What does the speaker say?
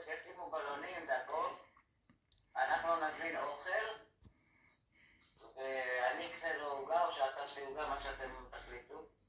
שישימו בלונים והכל, אנחנו נזמין אוכל, ואני אקנה לו עוגה או שאתה עושה עוגה, מה שאתם תחליטו.